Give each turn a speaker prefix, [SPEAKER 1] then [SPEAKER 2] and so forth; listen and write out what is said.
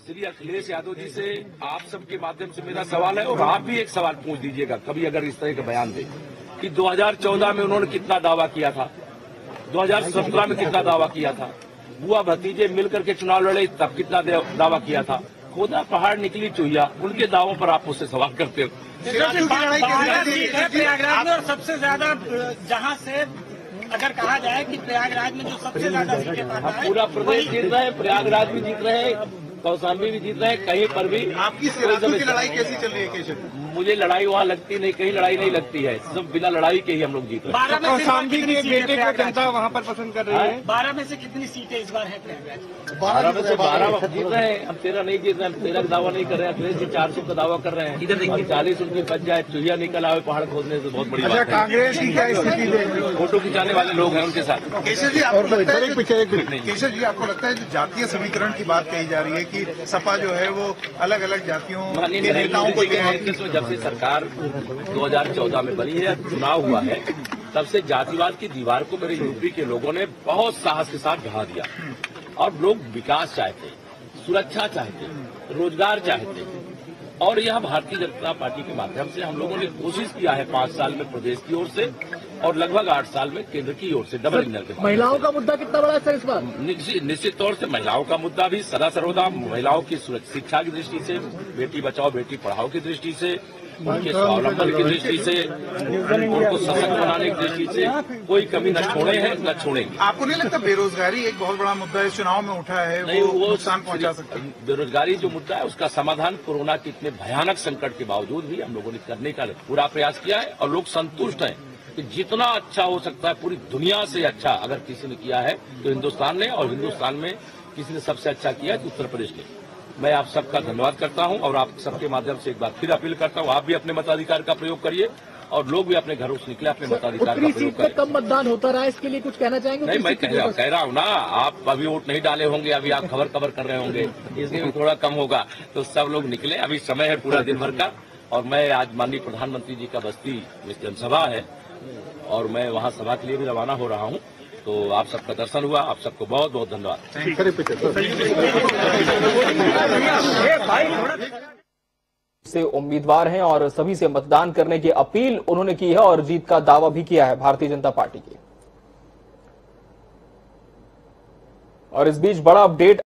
[SPEAKER 1] श्री अखिलेश यादव जी से आप सबके माध्यम से मेरा सवाल है, और आप भी एक सवाल पूछ दीजिएगा कभी अगर इस तरह का बयान दे कि 2014 में उन्होंने कितना दावा किया था, 2017 में कितना दावा किया था, बुआ भतीजे मिलकर के चुनाव लड़े तब कितना दावा किया था। खोदा पहाड़ निकली चुहिया, उनके दावों पर आप मुझसे सवाल करते हो।
[SPEAKER 2] प्रयागराज में और सबसे ज्यादा जहां से अगर कहा जाए कि प्रयागराज में जो सबसे ज्यादा सीटें पाता है,
[SPEAKER 1] पूरा प्रदेश जीत रहे हैं, प्रयागराज भी जीत रहे हैं, कौशाम्बी भी जीत रहे हैं, कहीं पर भी।
[SPEAKER 3] आपकी सियासत की लड़ाई कैसी चल रही है केशव?
[SPEAKER 1] मुझे लड़ाई वहाँ लगती नहीं, कहीं लड़ाई नहीं लगती है, सब बिना लड़ाई के ही हम लोग जीत रहे हैं।
[SPEAKER 2] कौशाम्बी के बेटे को जनता
[SPEAKER 3] वहाँ पर पसंद कर रही है।
[SPEAKER 2] 12 में से कितनी सीटें इस बार है प्रयागराज?
[SPEAKER 1] 12 में से 12 जीत रहे हैं, हम 13 नहीं जीत रहे हैं, 13 का दावा नहीं कर रहे हैं, अखिलेश जी 400 का दावा कर रहे हैं। इधर देखिए 40 उनके बच जाए, चुहिया निकल आए पहाड़ खोदने से, बहुत बड़ी बात है।
[SPEAKER 3] कांग्रेस की क्या स्थिति?
[SPEAKER 1] फोटो खिंचाने वाले लोग हैं उनके साथ।
[SPEAKER 3] केशव जी आपको लगता है केशव जी आपको लगता है जो जातीय समीकरण की बात कही जा रही है कि सपा जो है वो अलग अलग जातियों के नेताओं को
[SPEAKER 1] जब से सरकार 2014 में बनी है, चुनाव हुआ है, तब से जातिवाद की दीवार को मेरे यूपी के लोगों ने बहुत साहस के साथ ढहा दिया। और लोग विकास चाहते, सुरक्षा चाहते, रोजगार चाहते, और यह भारतीय जनता पार्टी के माध्यम से हम लोगों ने कोशिश किया है 5 साल में प्रदेश की ओर से और लगभग 8 साल में केंद्र की ओर से डबल इंजन के।
[SPEAKER 4] महिलाओं का मुद्दा कितना बड़ा है सर इस बार?
[SPEAKER 1] निश्चित तौर से महिलाओं का मुद्दा भी सदा सर्वदा, महिलाओं की शिक्षा की दृष्टि से, बेटी बचाओ बेटी पढ़ाओ की दृष्टि से, उनके स्वावलंबन की दृष्टि से, उनको सशक्त बनाने की दृष्टि से कोई कमी न छोड़े हैं न छोड़ेंगे।
[SPEAKER 3] आपको नहीं लगता बेरोजगारी एक बहुत बड़ा मुद्दा इस चुनाव में उठा है,
[SPEAKER 1] नहीं, वो
[SPEAKER 3] नुकसान पहुंचा सकता है?
[SPEAKER 1] बेरोजगारी जो मुद्दा है उसका समाधान कोरोना के इतने भयानक संकट के बावजूद भी हम लोगों ने करने का पूरा प्रयास किया है, और लोग संतुष्ट हैं कि जितना अच्छा हो सकता है पूरी दुनिया से अच्छा अगर किसी ने किया है तो हिंदुस्तान ने, और हिंदुस्तान में किसी ने सबसे अच्छा किया है तो उत्तर प्रदेश ने। मैं आप सबका धन्यवाद करता हूं, और आप सबके माध्यम से एक बार फिर अपील करता हूं, आप भी अपने मताधिकार का प्रयोग करिए, और लोग भी अपने घरों से निकले अपने मताधिकार का प्रयोग करें।
[SPEAKER 4] कम मतदान होता रहा है, इसके लिए कुछ कहना चाहेंगे?
[SPEAKER 1] नहीं, मैं कह रहा हूँ ना, आप अभी वोट नहीं डाले होंगे, अभी आप खबर कर रहे होंगे, इसलिए भी थोड़ा कम होगा, तो सब लोग निकले, अभी समय है पूरा दिन भर का। और मैं आज माननीय प्रधानमंत्री जी का बस्ती में जनसभा है, और मैं वहाँ सभा के लिए भी रवाना हो रहा हूँ, तो आप सबका दर्शन हुआ, आप सबको बहुत बहुत धन्यवाद।
[SPEAKER 5] से उम्मीदवार हैं और सभी से मतदान करने की अपील उन्होंने की है और जीत का दावा भी किया है भारतीय जनता पार्टी की। और इस बीच बड़ा अपडेट